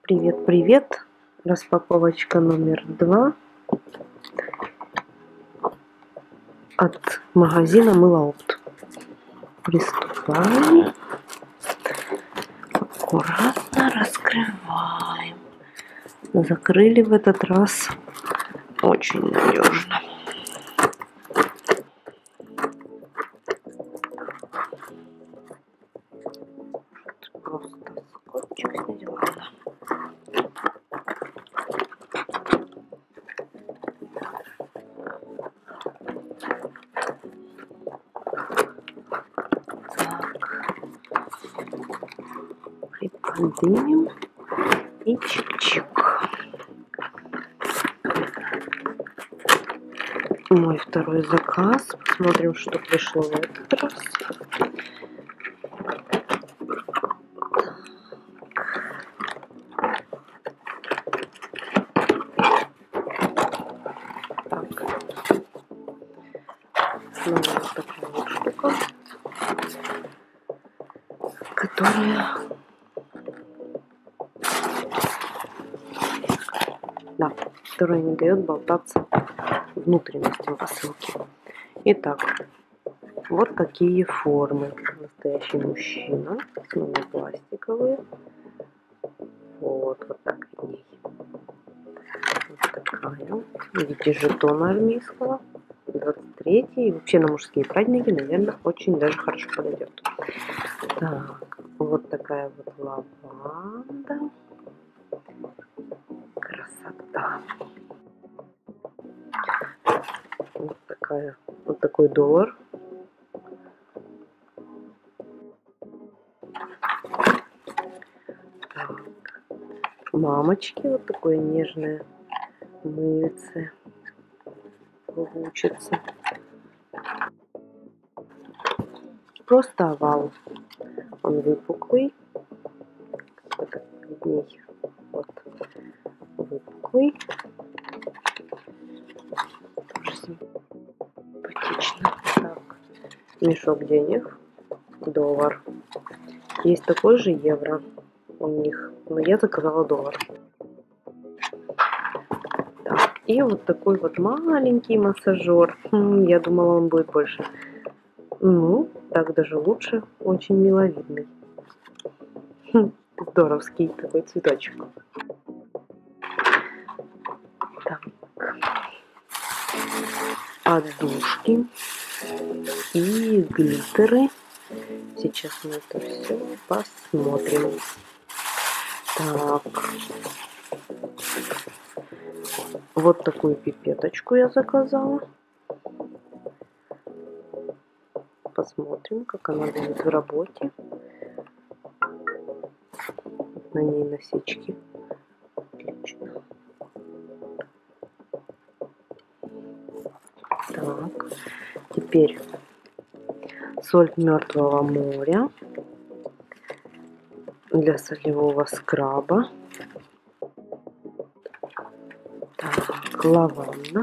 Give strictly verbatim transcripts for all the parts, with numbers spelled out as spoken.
Привет, привет! Распаковочка номер два от магазина Мыло Опт. Приступаем. Аккуратно раскрываем. Закрыли в этот раз очень надежно. Просто скотчик снять, ладно. Приподнимем и чик-чик. Мой второй заказ. Посмотрим, что пришло в этот раз. Так. Снова вот такая вот штука, которая... Да, которая не дает болтаться внутренностям посылки. Итак, вот такие формы. Настоящий мужчина. Снова пластиковые. Вот, вот так видней. Вот такая. Видите, жетон армейского. двадцать третий. И вообще на мужские праздники, наверное, очень даже хорошо подойдет. Так, вот такая вот лаванда. Красота. Вот такая, вот такой доллар. Так. Мамочки, вот такое нежное мыльце получится. Просто овал. Он выпуклый. Так видней. Вот. Выпуклый. Тоже симпатично. Так. Мешок денег. Доллар. Есть такой же евро у них. Но я заказала доллар. Так. И вот такой вот маленький массажер. Я думала, он будет больше. Ну, так даже лучше. Очень миловидный. Здоровский такой цветочек. Так. Отдушки и глиттеры. Сейчас мы это все посмотрим. Так. Вот такую пипеточку я заказала. Посмотрим, как она будет в работе. На ней насечки. Отлично. Так. Теперь соль Мертвого моря для солевого скраба. Так, лаванда.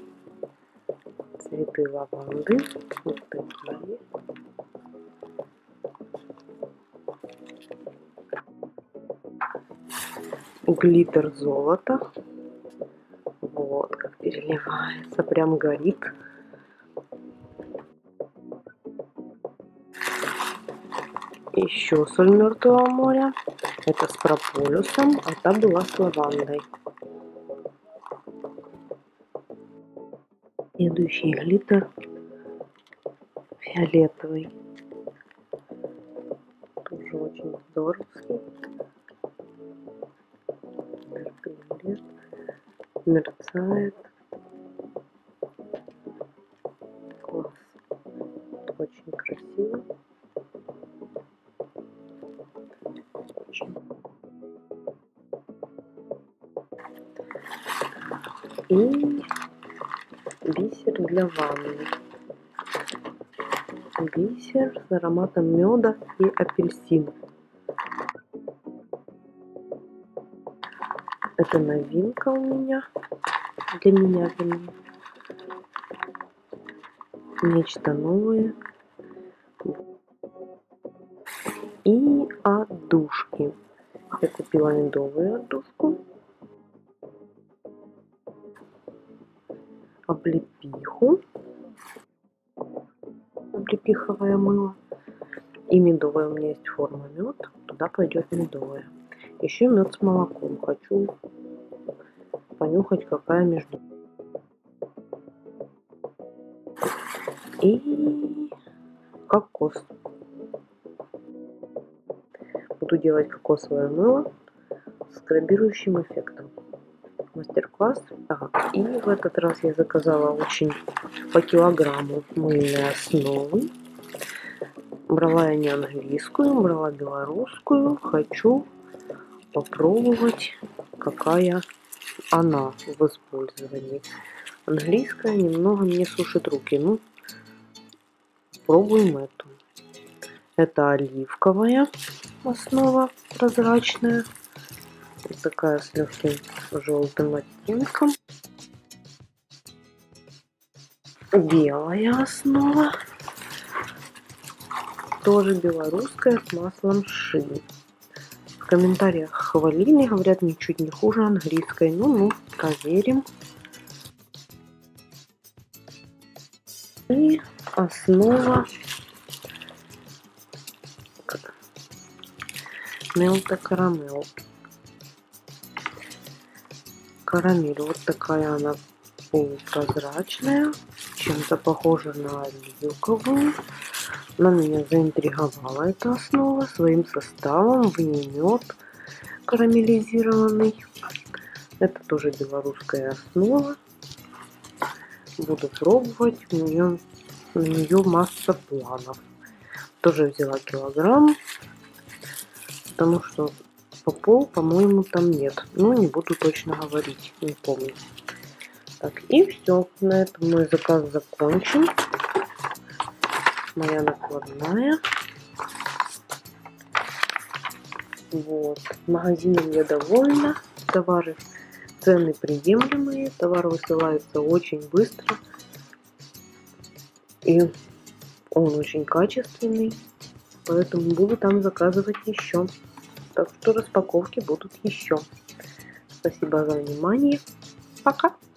Цветы лаванды. Вот такие. Глиттер золото. Вот как переливается. Прям горит. Еще соль Мертвого моря. Это с прополисом, а та была с лавандой. Следующий глиттер фиолетовый. Тоже очень здоровский. Мерцает. Мерцает. Класс. Очень красиво. Очень. И бисер для ванны. Бисер с ароматом меда и апельсина. Это новинка у меня. Для меня, для меня. Нечто новое. И отдушки. Я купила купила медовую отдушку, облепиху, облепиховое мыло. И медовое, у меня есть форма мед, туда пойдет медовое. Еще мед с молоком. Хочу понюхать, какая между. И кокос. Буду делать кокосовое мыло с скрабирующим эффектом. Мастер-класс. Ага. И в этот раз я заказала очень по килограмму мыльной основы. Брала я не английскую, брала белорусскую. Хочу попробовать, какая она в использовании. Английская немного мне сушит руки. Ну, пробуем эту. Это оливковая основа, прозрачная. Вот такая с легким желтым оттенком. Белая основа. Тоже белорусская с маслом ши. В комментариях хвалили, говорят, ничуть не хуже английской. Ну, ну, проверим. И основа Мелта карамель. Карамель. Вот такая она полупрозрачная. Чем-то похожа на оливковую. Она меня заинтриговала, эта основа, своим составом. В ней мед карамелизированный. Это тоже белорусская основа. Буду пробовать. У нее, у нее масса планов. Тоже взяла килограмм. Потому что по пол, по-моему, там нет. Ну, не буду точно говорить. Не помню. Так, и все. На этом мой заказ закончен. Моя накладная. Вот. Магазином я довольна. Товары, цены приемлемые. Товар высылается очень быстро. И он очень качественный. Поэтому буду там заказывать еще. Так что распаковки будут еще. Спасибо за внимание. Пока.